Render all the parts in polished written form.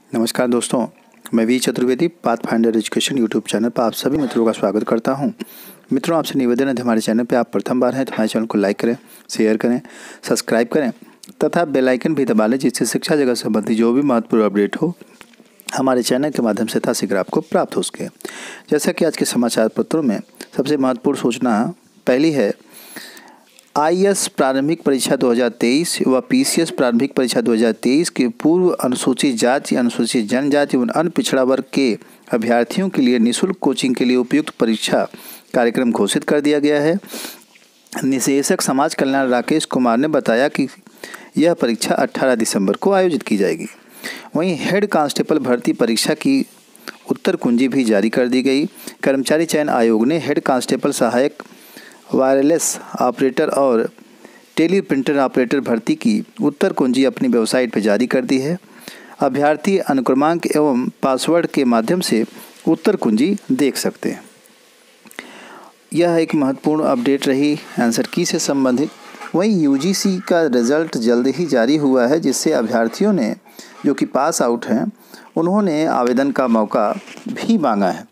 नमस्कार दोस्तों, मैं V Chaturvedi Pathfinder Education YouTube channel पर आप सभी मित्रों का स्वागत करता हूं। मित्रों, आपसे निवेदन है कि हमारे चैनल पर आप प्रथम बार हैं तो हमारे चैनल को लाइक करें, शेयर करें, सब्सक्राइब करें तथा बेल आइकन भी दबा लें, जिससे शिक्षा जगत संबंधी जो भी महत्वपूर्ण अपडेट हो हमारे चैनल के माध्यम से यथाशीघ्र आपको प्राप्त हो सके। जैसा कि आज के समाचार पत्रों में सबसे महत्वपूर्ण सूचना पहली है, आईएएस प्रारंभिक परीक्षा 2023 व पीसीएस प्रारंभिक परीक्षा 2023 के पूर्व अनुसूचित जाति, अनुसूचित जनजाति एवं अन्य पिछड़ा वर्ग के अभ्यर्थियों के लिए निःशुल्क कोचिंग के लिए उपयुक्त परीक्षा कार्यक्रम घोषित कर दिया गया है। निदेशक समाज कल्याण राकेश कुमार ने बताया कि यह परीक्षा 18 दिसंबर को आयोजित की जाएगी। वहीं हेड कांस्टेबल भर्ती परीक्षा की उत्तर कुंजी भी जारी कर दी गई। कर्मचारी चयन आयोग ने हेड कांस्टेबल, सहायक वायरलेस ऑपरेटर और टेली प्रिंटर ऑपरेटर भर्ती की उत्तर कुंजी अपनी वेबसाइट पर जारी कर दी है। अभ्यर्थी अनुक्रमांक एवं पासवर्ड के माध्यम से उत्तर कुंजी देख सकते हैं। यह एक महत्वपूर्ण अपडेट रही आंसर की से संबंधित। वहीं यूजीसी का रिजल्ट जल्द ही जारी हुआ है, जिससे अभ्यर्थियों ने जो कि पास आउट हैं उन्होंने आवेदन का मौका भी मांगा है।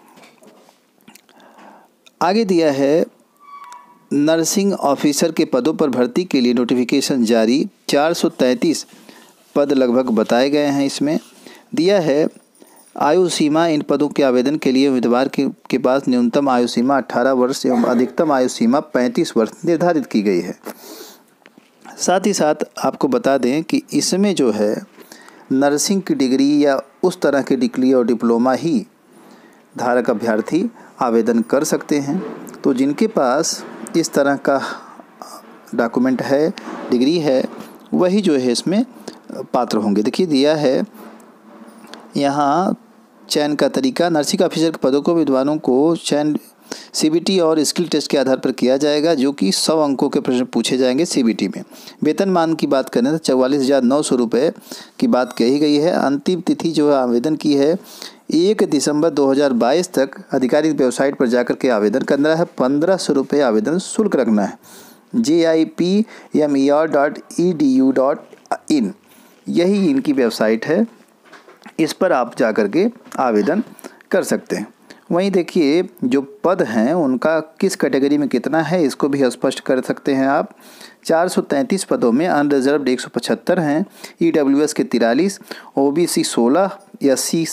आगे दिया है, नर्सिंग ऑफिसर के पदों पर भर्ती के लिए नोटिफिकेशन जारी। 433 पद लगभग बताए गए हैं। इसमें दिया है आयु सीमा। इन पदों के आवेदन के लिए उम्मीदवार के पास न्यूनतम आयु सीमा 18 वर्ष एवं अधिकतम आयु सीमा 35 वर्ष निर्धारित की गई है। साथ ही साथ आपको बता दें कि इसमें जो है नर्सिंग की डिग्री या उस तरह की डिग्री और डिप्लोमा ही धारक अभ्यर्थी आवेदन कर सकते हैं। तो जिनके पास इस तरह का डॉक्यूमेंट है, डिग्री है, वही जो है इसमें पात्र होंगे। देखिए दिया है यहाँ चयन का तरीका। नर्सिंग ऑफिसर के पदों को विद्वानों को चयन सीबीटी और स्किल टेस्ट के आधार पर किया जाएगा, जो कि 100 अंकों के प्रश्न पूछे जाएंगे सीबीटी में। वेतनमान की बात करें तो 44,900 रुपये की बात कही गई है। अंतिम तिथि जो है आवेदन की है 1 दिसंबर 2022 तक आधिकारिक वेबसाइट पर जाकर के आवेदन करना है। 1500 रुपये आवेदन शुल्क रखना है। JIPMER.edu.in यही इनकी वेबसाइट है, इस पर आप जाकर के आवेदन कर सकते हैं। वहीं देखिए जो पद हैं उनका किस कैटेगरी में कितना है इसको भी स्पष्ट कर सकते हैं आप। 433 पदों में अनरिजर्व्ड 175 हैं, EWS के 43, OBC 16, SC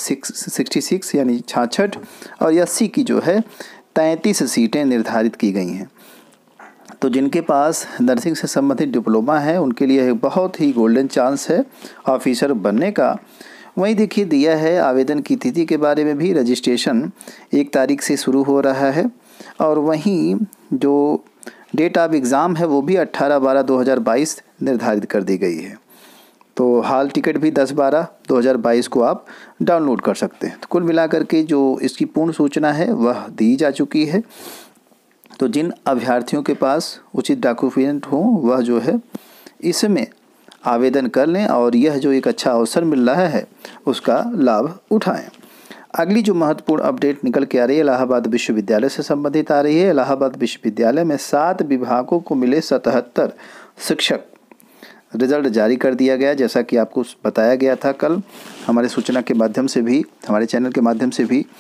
66 यानी 66 और SC की जो है 33 सीटें निर्धारित की गई हैं। तो जिनके पास नर्सिंग से संबंधित डिप्लोमा है उनके लिए एक बहुत ही गोल्डन चांस है ऑफिसर बनने का। वहीं देखिए दिया है आवेदन की तिथि के बारे में भी। रजिस्ट्रेशन 1 तारीख से शुरू हो रहा है और वहीं जो डेट ऑफ एग्ज़ाम है वो भी 18/12/2022 निर्धारित कर दी गई है। तो हाल टिकट भी 10/12/2022 को आप डाउनलोड कर सकते हैं। तो कुल मिलाकर के जो इसकी पूर्ण सूचना है वह दी जा चुकी है। तो जिन अभ्यर्थियों के पास उचित डॉक्यूमेंट हों वह जो है इसमें आवेदन कर लें और यह जो एक अच्छा अवसर मिल रहा है उसका लाभ उठाएं। अगली जो महत्वपूर्ण अपडेट निकल के आ रही है इलाहाबाद विश्वविद्यालय से संबंधित आ रही है। इलाहाबाद विश्वविद्यालय में 7 विभागों को मिले 77 शिक्षक। रिजल्ट जारी कर दिया गया, जैसा कि आपको बताया गया था कल हमारे सूचना के माध्यम से भी, हमारे चैनल के माध्यम से भी,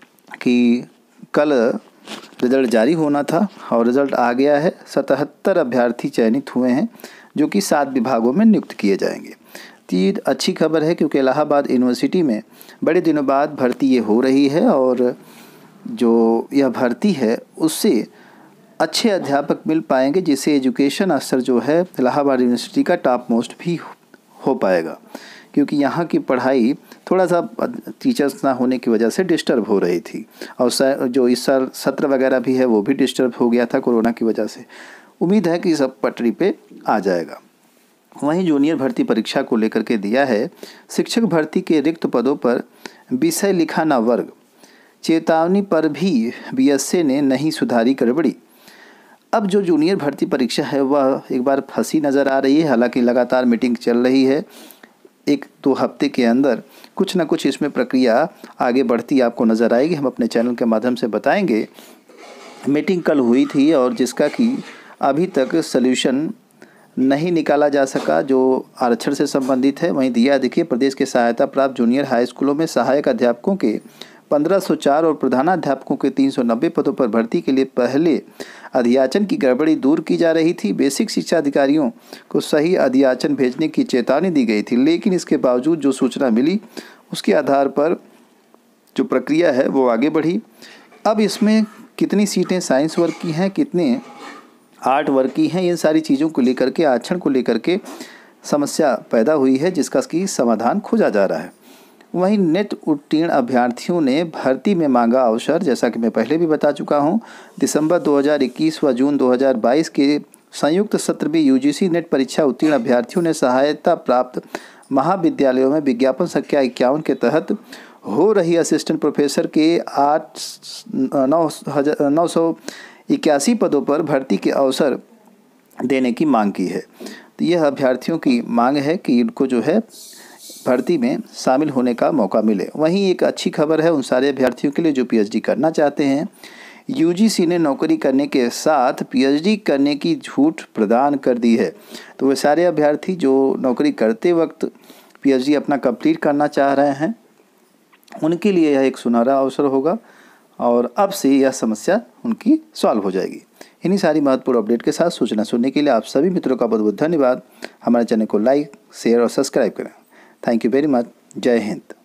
कि कल रिजल्ट जारी होना था और रिजल्ट आ गया है। 77 अभ्यर्थी चयनित हुए हैं जो कि 7 विभागों में नियुक्त किए जाएंगे। तो ये अच्छी खबर है क्योंकि इलाहाबाद यूनिवर्सिटी में बड़े दिनों बाद भर्ती ये हो रही है और जो यह भर्ती है उससे अच्छे अध्यापक मिल पाएंगे, जिससे एजुकेशन स्तर जो है इलाहाबाद यूनिवर्सिटी का टॉप मोस्ट भी हो पाएगा। क्योंकि यहाँ की पढ़ाई थोड़ा सा टीचर्स ना होने की वजह से डिस्टर्ब हो रही थी और जो इस साल सत्र वगैरह भी है वो भी डिस्टर्ब हो गया था कोरोना की वजह से। उम्मीद है कि सब पटरी पे आ जाएगा। वहीं जूनियर भर्ती परीक्षा को लेकर के दिया है, शिक्षक भर्ती के रिक्त पदों पर विषय लिखा न वर्ग। चेतावनी पर भी बीएसए ने नहीं सुधारी गड़बड़ी। अब जो जूनियर भर्ती परीक्षा है वह एक बार फंसी नज़र आ रही है। हालांकि लगातार मीटिंग चल रही है, 1-2 हफ्ते के अंदर कुछ ना कुछ इसमें प्रक्रिया आगे बढ़ती आपको नज़र आएगी। हम अपने चैनल के माध्यम से बताएंगे। मीटिंग कल हुई थी और जिसका कि अभी तक सल्यूशन नहीं निकाला जा सका जो आरक्षण से संबंधित है। वहीं दिया देखिए, प्रदेश के सहायता प्राप्त जूनियर हाई स्कूलों में सहायक अध्यापकों के 1504 और प्रधानाध्यापकों के 390 पदों पर भर्ती के लिए पहले अधियाचन की गड़बड़ी दूर की जा रही थी। बेसिक शिक्षा अधिकारियों को सही अधियाचन भेजने की चेतावनी दी गई थी, लेकिन इसके बावजूद जो सूचना मिली उसके आधार पर जो प्रक्रिया है वो आगे बढ़ी। अब इसमें कितनी सीटें साइंस वर्ग की हैं, कितने आर्ट वर्ग की हैं, इन सारी चीज़ों को लेकर के, आरक्षण को लेकर के समस्या पैदा हुई है, जिसका की समाधान खोजा जा रहा है। वहीं नेट उत्तीर्ण अभ्यर्थियों ने भर्ती में मांगा अवसर। जैसा कि मैं पहले भी बता चुका हूं, दिसंबर 2021 व जून 2022 के संयुक्त सत्र में यूजीसी नेट परीक्षा उत्तीर्ण अभ्यर्थियों ने सहायता प्राप्त महाविद्यालयों में विज्ञापन संख्या 51 के तहत हो रही असिस्टेंट प्रोफेसर के 981 पदों पर भर्ती के अवसर देने की मांग की है। तो यह अभ्यर्थियों की मांग है कि इनको जो है भर्ती में शामिल होने का मौका मिले। वहीं एक अच्छी खबर है उन सारे अभ्यर्थियों के लिए जो पीएचडी करना चाहते हैं। यूजीसी ने नौकरी करने के साथ पीएचडी करने की छूट प्रदान कर दी है। तो वे सारे अभ्यर्थी जो नौकरी करते वक्त पीएचडी अपना कंप्लीट करना चाह रहे हैं, उनके लिए यह एक सुनहरा अवसर होगा और अब से यह समस्या उनकी सॉल्व हो जाएगी। इन्हीं सारी महत्वपूर्ण अपडेट के साथ सूचना सुनने के लिए आप सभी मित्रों का बहुत बहुत धन्यवाद। हमारे चैनल को लाइक, शेयर और सब्सक्राइब करें। Thank you very much. जय हिंद।